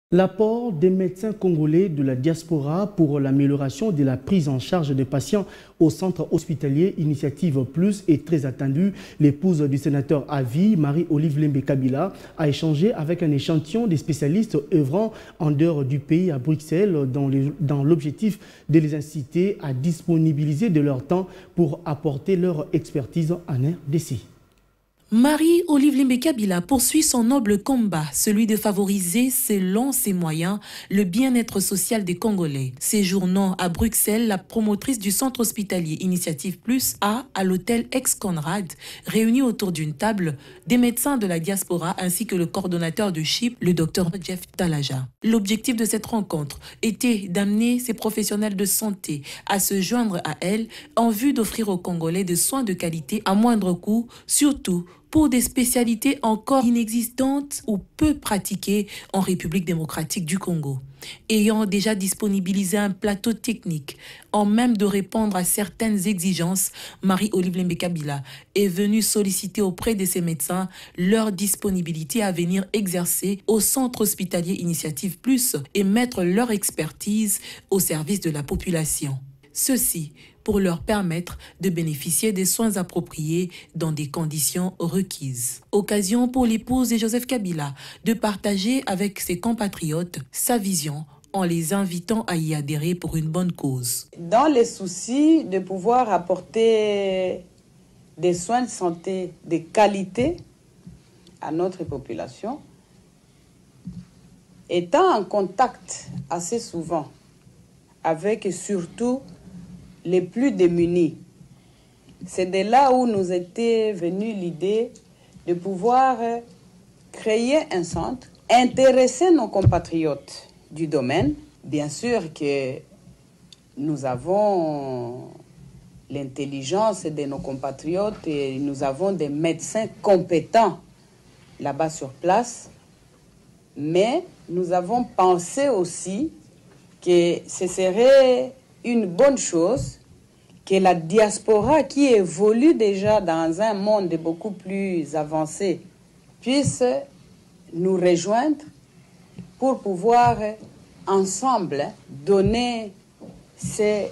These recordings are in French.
L'apport des médecins congolais de la diaspora pour l'amélioration de la prise en charge des patients au centre hospitalier Initiative Plus est très attendu. L'épouse du sénateur à vie, Marie-Olive Lembe Kabila, a échangé avec un échantillon des spécialistes œuvrant en dehors du pays à Bruxelles dans l'objectif de les inciter à disponibiliser de leur temps pour apporter leur expertise en RDC. Marie-Olive Lembe Kabila poursuit son noble combat, celui de favoriser, selon ses moyens, le bien-être social des Congolais. Séjournant à Bruxelles, la promotrice du centre hospitalier Initiative Plus a, à l'hôtel Ex-Conrad, réuni autour d'une table des médecins de la diaspora ainsi que le coordonnateur de CHIP, le docteur Jeff Talaja. L'objectif de cette rencontre était d'amener ces professionnels de santé à se joindre à elle en vue d'offrir aux Congolais des soins de qualité à moindre coût, surtout pour des spécialités encore inexistantes ou peu pratiquées en République démocratique du Congo. Ayant déjà disponibilisé un plateau technique, en même de répondre à certaines exigences, Marie-Olive Lembe Kabila est venue solliciter auprès de ses médecins leur disponibilité à venir exercer au centre hospitalier Initiative Plus et mettre leur expertise au service de la population. Ceci pour leur permettre de bénéficier des soins appropriés dans des conditions requises. Occasion pour l'épouse de Joseph Kabila de partager avec ses compatriotes sa vision en les invitant à y adhérer pour une bonne cause. Dans les soucis de pouvoir apporter des soins de santé de qualité à notre population, étant en contact assez souvent avec surtout les plus démunis. C'est de là où nous était venue l'idée de pouvoir créer un centre, intéresser nos compatriotes du domaine. Bien sûr que nous avons l'intelligence de nos compatriotes et nous avons des médecins compétents là-bas sur place, mais nous avons pensé aussi que ce serait une bonne chose que la diaspora qui évolue déjà dans un monde beaucoup plus avancé puisse nous rejoindre pour pouvoir ensemble donner ce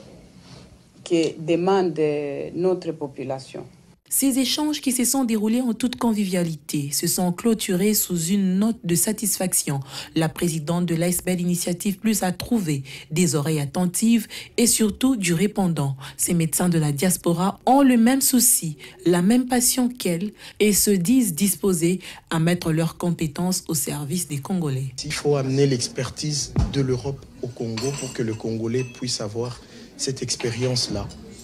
que demande notre population. Ces échanges qui se sont déroulés en toute convivialité se sont clôturés sous une note de satisfaction. La présidente de l'ASBEL Initiative Plus a trouvé des oreilles attentives et surtout du répondant. Ces médecins de la diaspora ont le même souci, la même passion qu'elle et se disent disposés à mettre leurs compétences au service des Congolais. Il faut amener l'expertise de l'Europe au Congo pour que le Congolais puisse avoir cette expérience-là.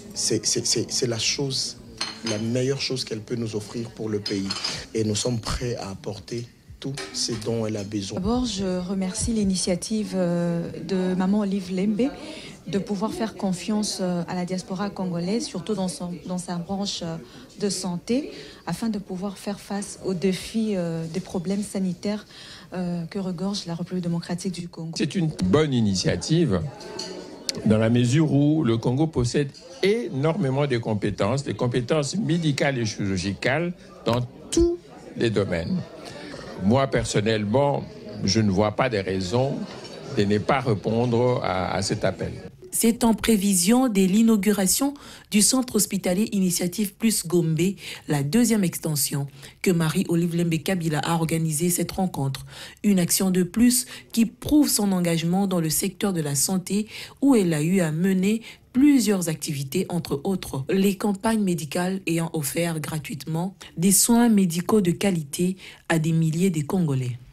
C'est la meilleure chose qu'elle peut nous offrir pour le pays. Et nous sommes prêts à apporter tout ce dont elle a besoin. D'abord, je remercie l'initiative de Maman Olive Lembe de pouvoir faire confiance à la diaspora congolaise, surtout dans sa branche de santé, afin de pouvoir faire face aux défis des problèmes sanitaires que regorge la République démocratique du Congo. C'est une bonne initiative dans la mesure où le Congo possède énormément de compétences, des compétences médicales et chirurgicales dans tous les domaines. Moi, personnellement, je ne vois pas de raison de ne pas répondre à cet appel. C'est en prévision de l'inauguration du centre hospitalier Initiative Plus Gombe, la deuxième extension, que Marie-Olive Lembe Kabila a organisé cette rencontre. Une action de plus qui prouve son engagement dans le secteur de la santé où elle a eu à mener plusieurs activités, entre autres les campagnes médicales ayant offert gratuitement des soins médicaux de qualité à des milliers de Congolais.